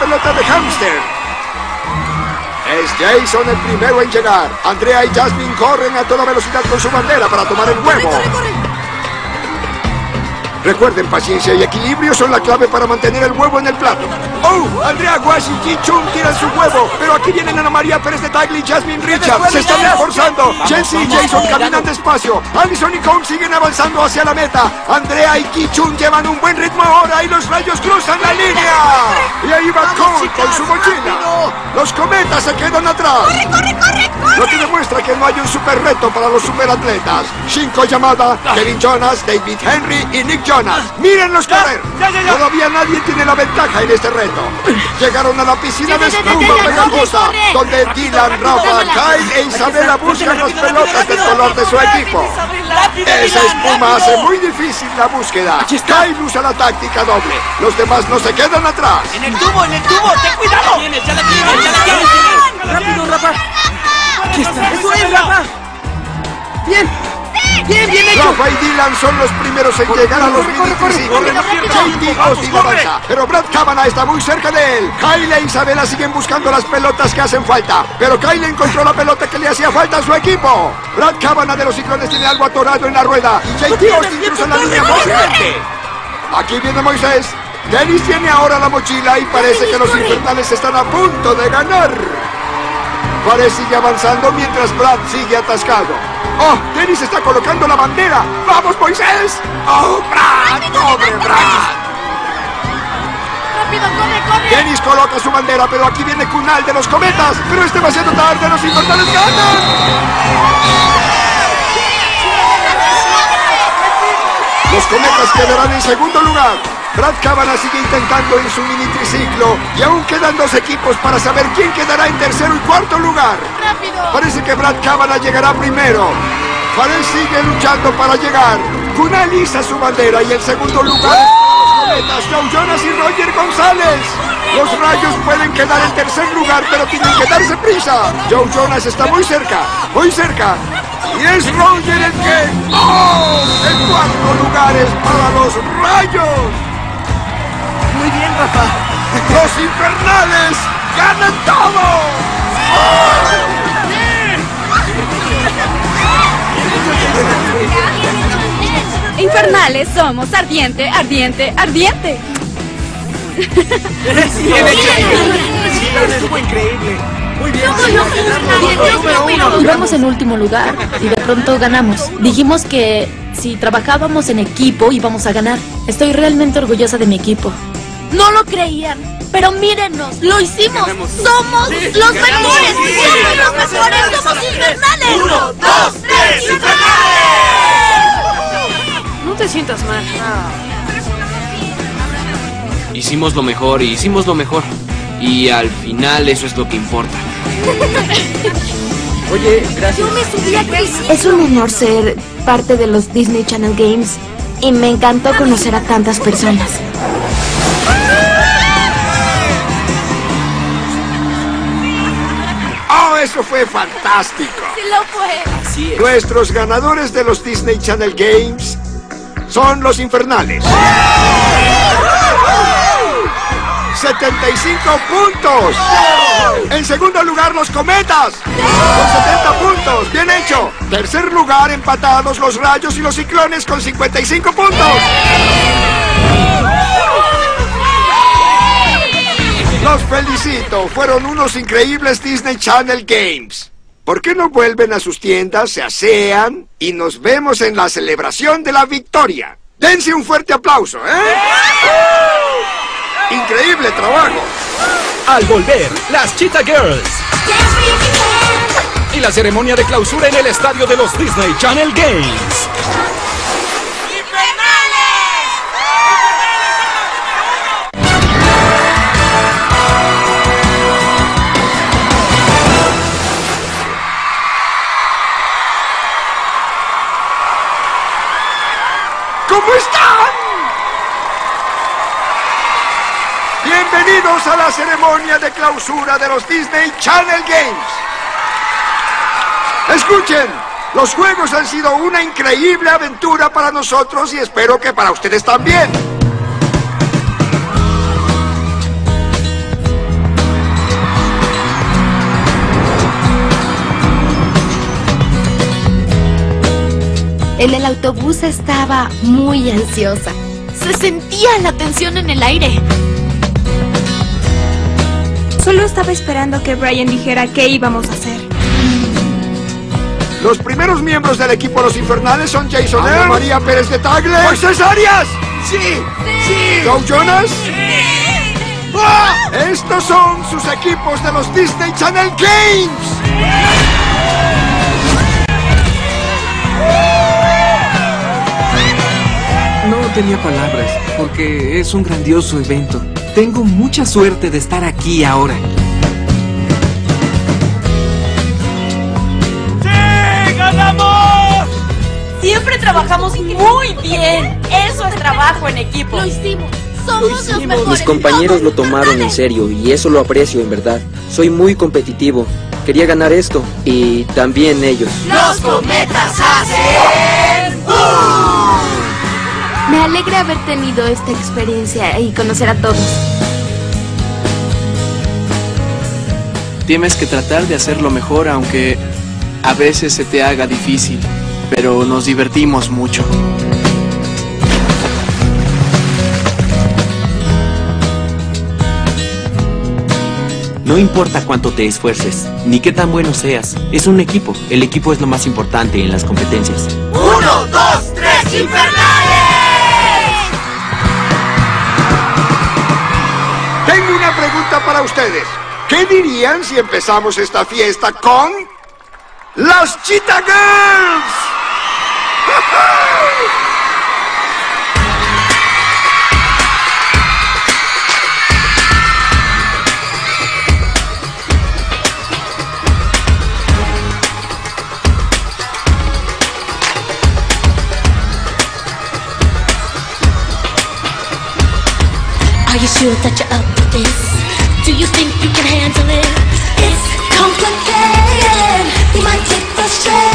pelota de hámster. Es Jason el primero en llegar. Andrea y Jasmine corren a toda velocidad con su bandera para tomar el huevo. ¡Corre! Recuerden, paciencia y equilibrio son la clave para mantener el huevo en el plato. ¡Oh! Andrea Guash y Ji-Chung tiran su huevo, pero aquí vienen Ana María Pérez de Tagle y Jasmine Richards. Se están esforzando. Chelsea y Jason caminan despacio. Allison y Cole siguen avanzando hacia la meta. Andrea y Ji-Chung llevan un buen ritmo ahora y los rayos cruzan la línea. Y ahí va Cole con su mochila. Los cometas se quedan atrás. ¡Corre! Lo que demuestra que no hay un super reto para los superatletas. Shinko Yamada, Kevin Jonas, David Henry y Nick Jonas. ¡Mírenlos correr! Todavía nadie tiene la ventaja en este reto. Llegaron a la piscina de espuma pegajosa, donde Dylan, Rafa, Kyle e Isabela buscan las pelotas del color de su equipo. Esa espuma hace muy difícil la búsqueda. Kyle usa la táctica doble. Los demás no se quedan atrás. ¡En el tubo! ¡Ten cuidado! ¡Ya la tienes! ¡Rápido, Rafa! ¡Aquí está! ¡Eso es, Rafa! ¡Bien hecho! Rafa y Dylan son los primeros en llegar a los minitriciclos. JD Austin avanza, pero Brad Cavanagh está muy cerca de él. Kyle e Isabela siguen buscando las pelotas que hacen falta, pero Kyle encontró la pelota que le hacía falta a su equipo. Brad Cavanagh de los Ciclones tiene algo atorado en la rueda y JD Austin cruza la línea fácilmente. Aquí viene Moisés. Dennis tiene ahora la mochila y parece que los infernales están a punto de ganar. Parece sigue avanzando mientras Brad sigue atascado. ¡Oh! Dennis está colocando la bandera. ¡Vamos, Moisés! ¡Oh, Brad! ¡Pobre Brad! ¡Rápido, corre! Dennis coloca su bandera, pero aquí viene Kunal de los cometas. Pero es demasiado tarde, los infernales ganan. Los cometas quedarán en segundo lugar. Brad Cavanagh sigue intentando en su mini triciclo y aún quedan dos equipos para saber quién quedará en tercero y cuarto lugar. ¡Rápido! Parece que Brad Cavanagh llegará primero. Farrell sigue luchando para llegar. Kunal iza su bandera y en segundo lugar los cometas Joe Jonas y Roger González. Los rayos pueden quedar en tercer lugar, pero tienen que darse prisa. Joe Jonas está muy cerca, muy cerca. Y es Roger el que... ¡Oh! El cuarto lugar es para los rayos. Muy bien, Rafa. ¡Los infernales ganan todo! Infernales somos ardiente, ardiente, ardiente. Bien hecho. Sí, estuvo increíble. Muy bien. Íbamos en último lugar y de pronto ganamos. Dijimos que si trabajábamos en equipo íbamos a ganar. Estoy realmente orgullosa de mi equipo. No lo creían, pero mírenos, lo hicimos. Somos los mejores. Somos los mejores. Somos infernales. 1, 2, 3, infernales. No te sientas mal. Hicimos lo mejor y hicimos lo mejor. Y al final eso es lo que importa. Oye, gracias. Yo me subí a Chris. Es un honor ser parte de los Disney Channel Games y me encantó conocer a tantas personas. ¡Oh, eso fue fantástico! Sí lo fue. Así es. Nuestros ganadores de los Disney Channel Games son los infernales. 75 puntos. En segundo lugar, los cometas con 70 puntos. Bien hecho. Tercer lugar, empatados los rayos y los ciclones con 55 puntos. Los felicito. Fueron unos increíbles Disney Channel Games. ¿Por qué no vuelven a sus tiendas, se asean y nos vemos en la celebración de la victoria? Dense un fuerte aplauso, ¿eh? ¡Increíble trabajo! Al volver, las Cheetah Girls. Y la ceremonia de clausura en el estadio de los Disney Channel Games. ¿Cómo están? Bienvenidos a la ceremonia de clausura de los Disney Channel Games. Escuchen, los juegos han sido una increíble aventura para nosotros y espero que para ustedes también. En el autobús estaba muy ansiosa. Se sentía la tensión en el aire. Solo estaba esperando que Brian dijera qué íbamos a hacer. Los primeros miembros del equipo Los Infernales son Jason Ana María Pérez de Tagle, Moisés Arias, ¡Sí! Joe Jonas. ¡Ah! Estos son sus equipos de los Disney Channel Games. No tenía palabras, porque es un grandioso evento. Tengo mucha suerte de estar aquí ahora. ¡Sí! ¡Ganamos! Siempre trabajamos muy bien. Eso es trabajo en equipo. Lo hicimos. Somos los mejores. Mis compañeros lo tomaron en serio y eso lo aprecio en verdad. Soy muy competitivo. Quería ganar esto y también ellos. ¡Los cometas hacen ¡boom! Me alegra haber tenido esta experiencia y conocer a todos. Tienes que tratar de hacerlo mejor, aunque a veces se te haga difícil. Pero nos divertimos mucho. No importa cuánto te esfuerces, ni qué tan bueno seas, es un equipo. El equipo es lo más importante en las competencias. 1, 2, 3, infernales. Tengo una pregunta para ustedes. ¿Qué dirían si empezamos esta fiesta con las Cheetah Girls? Are you sure that you're up to this? Do you think you can handle it? It's complicated. You might take the stress.